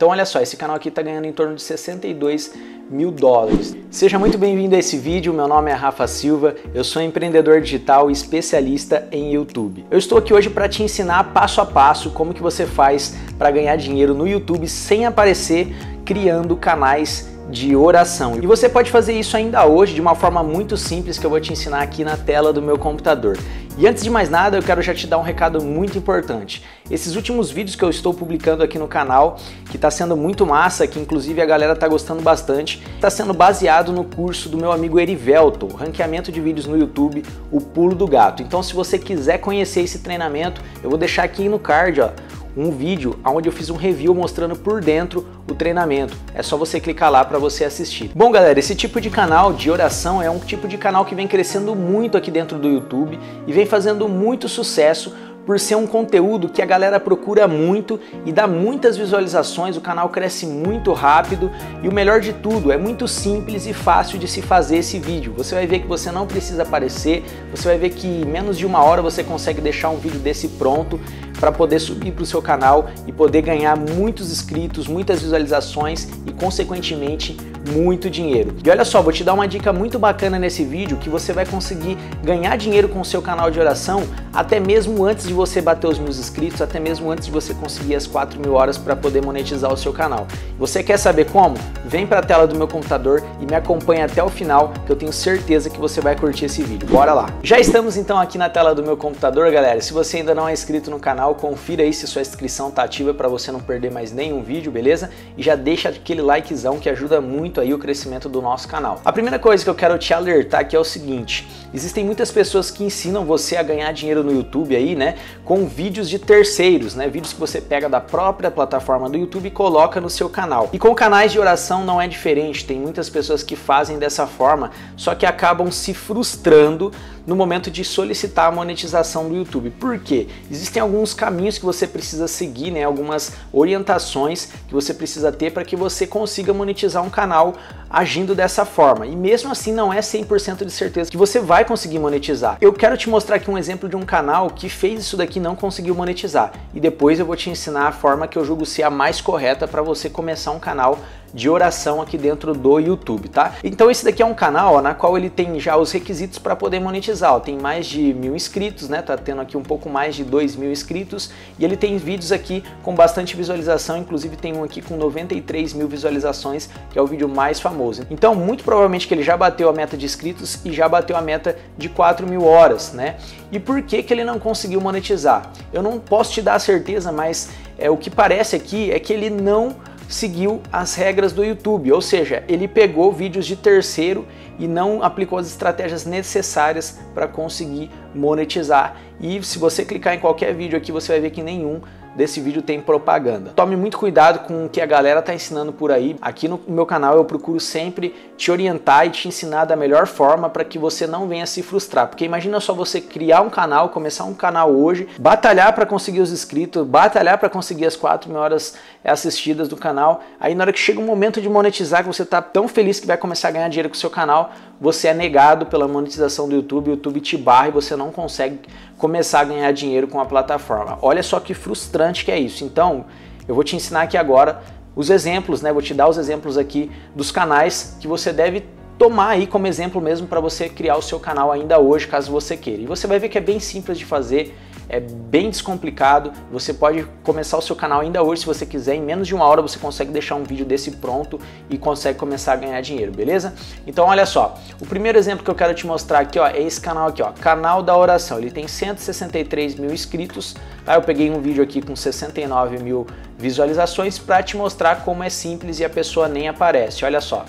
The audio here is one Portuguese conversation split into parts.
Então olha só, esse canal aqui está ganhando em torno de 62 mil dólares. Seja muito bem-vindo a esse vídeo, meu nome é Rafa Silva, eu sou empreendedor digital e especialista em YouTube. Eu estou aqui hoje para te ensinar passo a passo como que você faz para ganhar dinheiro no YouTube sem aparecer criando canais de oração. E você pode fazer isso ainda hoje de uma forma muito simples que eu vou te ensinar aqui na tela do meu computador. E antes de mais nada, eu quero já te dar um recado muito importante. Esses últimos vídeos que eu estou publicando aqui no canal, que está sendo muito massa, que inclusive a galera está gostando bastante, está sendo baseado no curso do meu amigo Erivelto, ranqueamento de vídeos no YouTube, o Pulo do Gato. Então se você quiser conhecer esse treinamento, eu vou deixar aqui no card, ó, um vídeo onde eu fiz um review mostrando por dentro o treinamento. É só você clicar lá para você assistir. Bom, galera, esse tipo de canal de oração é um tipo de canal que vem crescendo muito aqui dentro do YouTube e vem fazendo muito sucesso por ser um conteúdo que a galera procura muito e dá muitas visualizações, o canal cresce muito rápido e o melhor de tudo, é muito simples e fácil de se fazer esse vídeo. Você vai ver que você não precisa aparecer, você vai ver que em menos de uma hora você consegue deixar um vídeo desse pronto para poder subir para o seu canal e poder ganhar muitos inscritos, muitas visualizações e consequentemente muito dinheiro. E olha só, vou te dar uma dica muito bacana nesse vídeo que você vai conseguir ganhar dinheiro com o seu canal de oração até mesmo antes de você bater os 1000 inscritos, até mesmo antes de você conseguir as 4.000 horas para poder monetizar o seu canal. Você quer saber como? Vem para a tela do meu computador e me acompanha até o final, que eu tenho certeza que você vai curtir esse vídeo. Bora lá! Já estamos então aqui na tela do meu computador, galera. Se você ainda não é inscrito no canal, confira aí se sua inscrição está ativa para você não perder mais nenhum vídeo, beleza? E já deixa aquele likezão que ajuda muito aí o crescimento do nosso canal. A primeira coisa que eu quero te alertar aqui é o seguinte: existem muitas pessoas que ensinam você a ganhar dinheiro no YouTube aí, né, com vídeos de terceiros, né, vídeos que você pega da própria plataforma do YouTube e coloca no seu canal. E com canais de oração não é diferente, tem muitas pessoas que fazem dessa forma, só que acabam se frustrando no momento de solicitar a monetização do YouTube. Por quê? Existem alguns caminhos que você precisa seguir, né, algumas orientações que você precisa ter para que você consiga monetizar um canal agindo dessa forma. E mesmo assim não é 100% de certeza que você vai conseguir monetizar. Eu quero te mostrar aqui um exemplo de um canal que fez isso daqui e não conseguiu monetizar. E depois eu vou te ensinar a forma que eu julgo ser a mais correta para você começar um canal de oração aqui dentro do YouTube, tá? Então esse daqui é um canal, ó, na qual ele tem já os requisitos para poder monetizar, ó, tem mais de 1000 inscritos, né? Tá tendo aqui um pouco mais de 2000 inscritos e ele tem vídeos aqui com bastante visualização, inclusive tem um aqui com 93 mil visualizações, que é o vídeo mais famoso. Então muito provavelmente que ele já bateu a meta de inscritos e já bateu a meta de 4.000 horas, né? E por que que ele não conseguiu monetizar? Eu não posso te dar a certeza, mas o que parece aqui é que ele não seguiu as regras do YouTube, ou seja, ele pegou vídeos de terceiro e não aplicou as estratégias necessárias para conseguir monetizar. E se você clicar em qualquer vídeo aqui, você vai ver que nenhum desse vídeo tem propaganda. Tome muito cuidado com o que a galera tá ensinando por aí. Aqui no meu canal eu procuro sempre te orientar e te ensinar da melhor forma para que você não venha se frustrar. Porque imagina só você criar um canal, começar um canal hoje, batalhar para conseguir os inscritos, batalhar para conseguir as 4.000 horas assistidas do canal. Aí na hora que chega um momento de monetizar, que você tá tão feliz que vai começar a ganhar dinheiro com o seu canal, você é negado pela monetização do YouTube, o YouTube te barra e você não consegue começar a ganhar dinheiro com a plataforma. Olha só que frustrante que é isso. Então, eu vou te ensinar aqui agora os exemplos, né? Vou te dar os exemplos aqui dos canais que você deve tomar aí como exemplo mesmo para você criar o seu canal ainda hoje, caso você queira. E você vai ver que é bem simples de fazer, é bem descomplicado, você pode começar o seu canal ainda hoje se você quiser, em menos de uma hora você consegue deixar um vídeo desse pronto e consegue começar a ganhar dinheiro, beleza? Então olha só, o primeiro exemplo que eu quero te mostrar aqui, ó, é esse canal aqui, ó, Canal da Oração. Ele tem 163 mil inscritos, tá? Eu peguei um vídeo aqui com 69 mil visualizações para te mostrar como é simples e a pessoa nem aparece, olha só.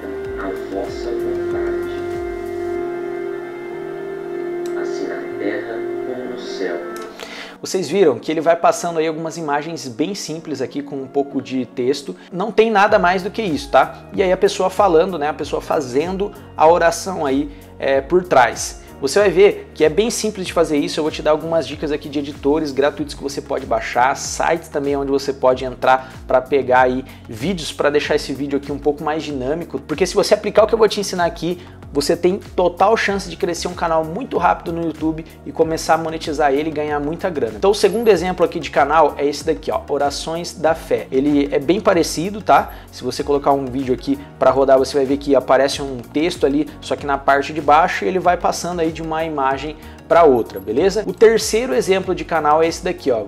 A vossa vontade, assim na terra como no céu. Vocês viram que ele vai passando aí algumas imagens bem simples aqui com um pouco de texto, não tem nada mais do que isso, tá? E aí a pessoa falando, né, a pessoa fazendo a oração aí por trás. Você vai ver que é bem simples de fazer isso. Eu vou te dar algumas dicas aqui de editores gratuitos que você pode baixar, sites também onde você pode entrar para pegar aí vídeos para deixar esse vídeo aqui um pouco mais dinâmico, porque se você aplicar o que eu vou te ensinar aqui, você tem total chance de crescer um canal muito rápido no YouTube e começar a monetizar ele e ganhar muita grana. Então o segundo exemplo aqui de canal é esse daqui, ó, Orações da Fé. Ele é bem parecido, tá? Se você colocar um vídeo aqui para rodar, você vai ver que aparece um texto ali, só que na parte de baixo ele vai passando aí de uma imagem para outra, beleza? O terceiro exemplo de canal é esse daqui, ó.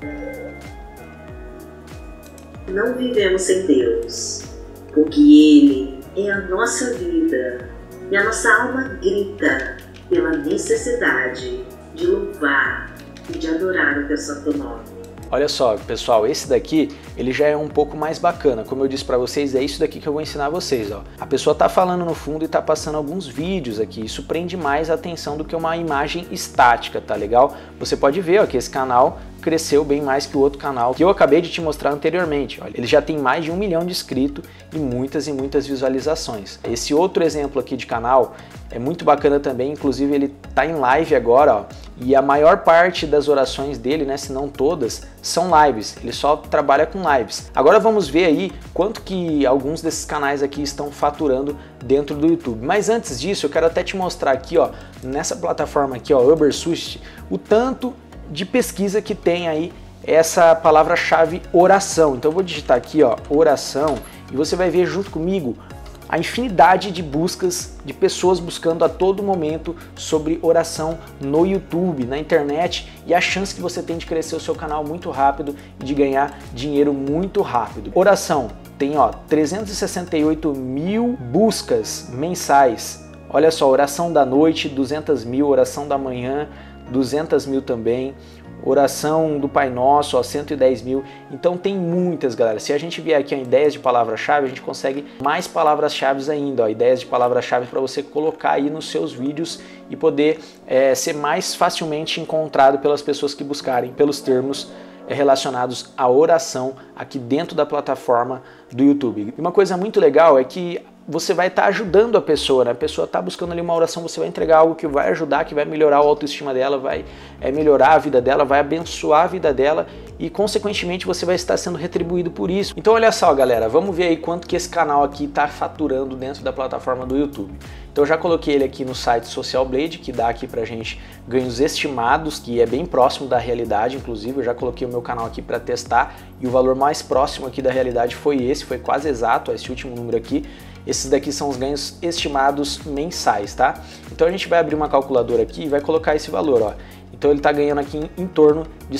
Não vivemos sem Deus, porque Ele é a nossa vida. E a nossa alma grita pela necessidade de louvar e de adorar o teu santo nome. Olha só, pessoal, esse daqui, ele já é um pouco mais bacana. Como eu disse para vocês, é isso daqui que eu vou ensinar vocês, ó. A pessoa tá falando no fundo e tá passando alguns vídeos aqui. Isso prende mais a atenção do que uma imagem estática, tá legal? Você pode ver, ó, que esse canal cresceu bem mais que o outro canal que eu acabei de te mostrar anteriormente. Olha, ele já tem mais de 1 milhão de inscritos e muitas visualizações. Esse outro exemplo aqui de canal é muito bacana também, inclusive ele tá em live agora, ó, e a maior parte das orações dele, né, se não todas, são lives. Ele só trabalha com lives. Agora vamos ver aí quanto que alguns desses canais aqui estão faturando dentro do YouTube. Mas antes disso, eu quero até te mostrar aqui, ó, nessa plataforma aqui, ó, Ubersuggest, o tanto de pesquisa que tem aí essa palavra-chave oração. Então eu vou digitar aqui, ó, oração, e você vai ver junto comigo a infinidade de buscas de pessoas buscando a todo momento sobre oração no YouTube, na internet, e a chance que você tem de crescer o seu canal muito rápido e de ganhar dinheiro muito rápido. Oração tem, ó, 368 mil buscas mensais. Olha só, oração da noite, 200 mil, oração da manhã, 200 mil também, oração do Pai Nosso, ó, 110 mil. Então tem muitas, galera. Se a gente vier aqui em ideias de palavra-chave, a gente consegue mais palavras-chave ainda, ó, ideias de palavra-chave para você colocar aí nos seus vídeos e poder ser mais facilmente encontrado pelas pessoas que buscarem pelos termos relacionados à oração aqui dentro da plataforma do YouTube. E uma coisa muito legal é que você vai estar ajudando a pessoa, né? A pessoa está buscando ali uma oração, você vai entregar algo que vai ajudar, que vai melhorar a autoestima dela, vai melhorar a vida dela, vai abençoar a vida dela e, consequentemente, você vai estar sendo retribuído por isso. Então, olha só, galera, vamos ver aí quanto que esse canal aqui está faturando dentro da plataforma do YouTube. Então, eu já coloquei ele aqui no site Social Blade, que dá aqui pra gente ganhos estimados, que é bem próximo da realidade, inclusive. Eu já coloquei o meu canal aqui para testar e o valor mais próximo aqui da realidade foi esse, foi quase exato, esse último número aqui. Esses daqui são os ganhos estimados mensais, tá? Então a gente vai abrir uma calculadora aqui e vai colocar esse valor, ó. Então ele está ganhando aqui em torno de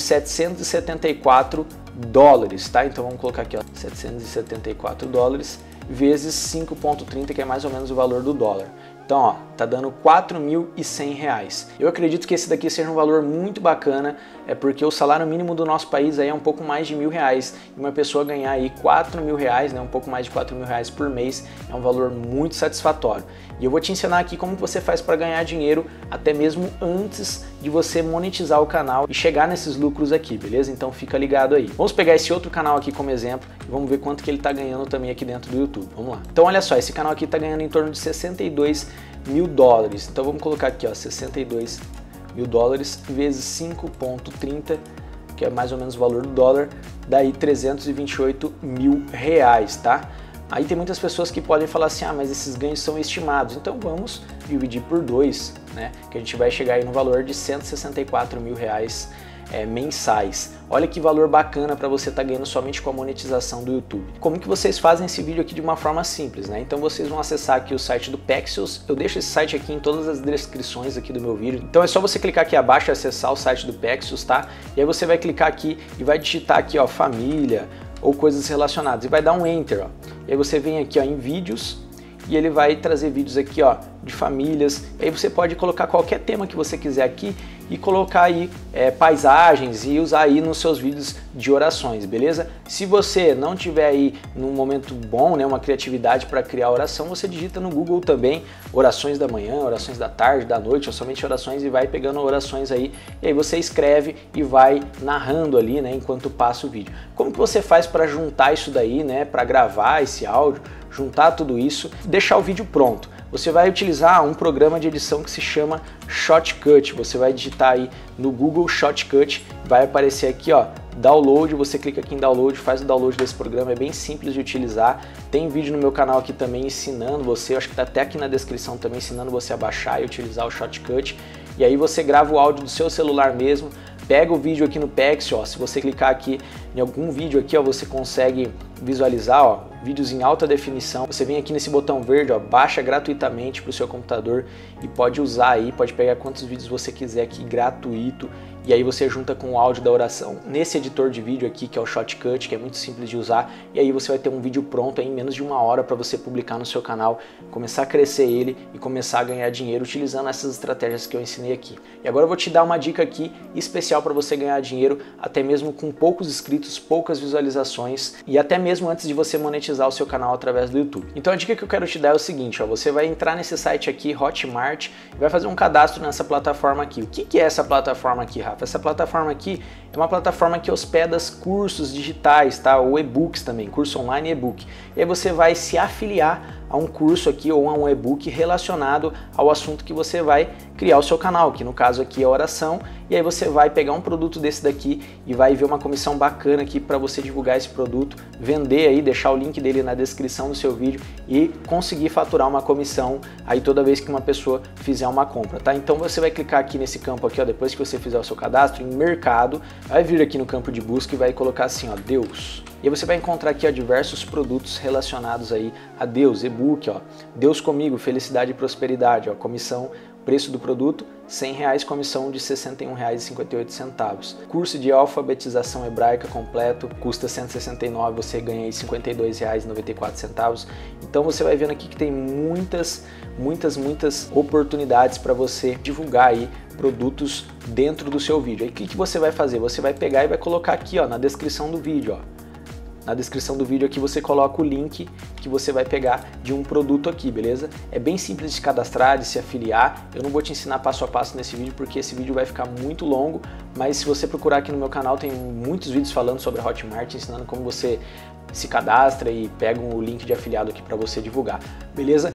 774 dólares, tá? Então vamos colocar aqui, ó, 774 dólares vezes 5,30, que é mais ou menos o valor do dólar. Então, ó, tá dando R$4.100. Eu acredito que esse daqui seja um valor muito bacana, porque o salário mínimo do nosso país aí é um pouco mais de R$1.000. E uma pessoa ganhar aí R$4.000, né, um pouco mais de R$4.000 por mês, é um valor muito satisfatório. E eu vou te ensinar aqui como você faz para ganhar dinheiro até mesmo antes de você monetizar o canal e chegar nesses lucros aqui, beleza? Então fica ligado aí. Vamos pegar esse outro canal aqui como exemplo e vamos ver quanto que ele tá ganhando também aqui dentro do YouTube. Vamos lá. Então olha só, esse canal aqui tá ganhando em torno de 62 mil dólares. Então vamos colocar aqui, ó, 62 mil dólares vezes 5,30, que é mais ou menos o valor do dólar, daí 328 mil reais, tá? Aí tem muitas pessoas que podem falar assim, ah, mas esses ganhos são estimados. Então vamos dividir por 2, né? Que a gente vai chegar aí no valor de 164 mil reais mensais. Olha que valor bacana para você estar ganhando somente com a monetização do YouTube. Como que vocês fazem esse vídeo aqui de uma forma simples, né? Então vocês vão acessar aqui o site do Paxios. Eu deixo esse site aqui em todas as descrições aqui do meu vídeo. Então é só você clicar aqui abaixo e acessar o site do Paxios, tá? E aí você vai clicar aqui e vai digitar aqui, ó, família ou coisas relacionadas e vai dar um Enter, ó. E aí você vem aqui, ó, em vídeos e ele vai trazer vídeos aqui, ó, de famílias. E aí você pode colocar qualquer tema que você quiser aqui e colocar aí paisagens e usar aí nos seus vídeos de orações, beleza? Se você não tiver aí num momento bom, né, uma criatividade para criar oração, você digita no Google também orações da manhã, orações da tarde, da noite, ou somente orações e vai pegando orações aí. E aí você escreve e vai narrando ali, né, enquanto passa o vídeo. Como que você faz para juntar isso daí, né, para gravar esse áudio, juntar tudo isso, deixar o vídeo pronto? Você vai utilizar utilizar um programa de edição que se chama Shotcut. Você vai digitar aí no Google Shotcut, vai aparecer aqui, ó, download, você clica aqui em download, faz o download desse programa, é bem simples de utilizar. Tem vídeo no meu canal aqui também ensinando você, acho que tá até aqui na descrição também, ensinando você a baixar e utilizar o Shotcut. E aí você grava o áudio do seu celular mesmo, pega o vídeo aqui no Pexel, ó, se você clicar aqui em algum vídeo aqui, ó, você consegue visualizar, ó, vídeos em alta definição. Você vem aqui nesse botão verde, ó, baixa gratuitamente para o seu computador e pode usar aí, pode pegar quantos vídeos você quiser aqui gratuito. E aí você junta com o áudio da oração nesse editor de vídeo aqui, que é o Shotcut, que é muito simples de usar. E aí você vai ter um vídeo pronto aí em menos de 1 hora para você publicar no seu canal, começar a crescer ele e começar a ganhar dinheiro utilizando essas estratégias que eu ensinei aqui. E agora eu vou te dar uma dica aqui especial para você ganhar dinheiro, até mesmo com poucos inscritos, poucas visualizações e até mesmo antes de você monetizar o seu canal através do YouTube. Então a dica que eu quero te dar é o seguinte, ó, você vai entrar nesse site aqui, Hotmart, e vai fazer um cadastro nessa plataforma aqui. O que é essa plataforma aqui, Rafa? Essa plataforma aqui é uma plataforma que hospeda cursos digitais, tá? Ou e-books também, curso online e e-book. E aí você vai se afiliar a um curso aqui ou a um e-book relacionado ao assunto que você vai criar o seu canal, que no caso aqui é oração, e aí você vai pegar um produto desse daqui e vai ver uma comissão bacana aqui para você divulgar esse produto, vender aí, deixar o link dele na descrição do seu vídeo e conseguir faturar uma comissão aí toda vez que uma pessoa fizer uma compra, tá? Então você vai clicar aqui nesse campo aqui, ó, depois que você fizer o seu cadastro, em mercado, vai vir aqui no campo de busca e vai colocar assim, ó, Deus. E aí você vai encontrar aqui, ó, diversos produtos relacionados aí a Deus, e-book, ó, Deus comigo, felicidade e prosperidade, ó, comissão, preço do produto, R$100, comissão de R$ 61,58. Curso de alfabetização hebraica completo, custa R$ 169, você ganha aí R$ 52,94. Então você vai vendo aqui que tem muitas oportunidades para você divulgar aí produtos dentro do seu vídeo. Aí o que você vai fazer? Você vai pegar e vai colocar aqui, ó, na descrição do vídeo, ó. Na descrição do vídeo aqui você coloca o link que você vai pegar de um produto aqui, beleza? É bem simples de se cadastrar, de se afiliar. Eu não vou te ensinar passo a passo nesse vídeo porque esse vídeo vai ficar muito longo, mas se você procurar aqui no meu canal tem muitos vídeos falando sobre a Hotmart, ensinando como você se cadastra e pega o link de afiliado aqui para você divulgar, beleza?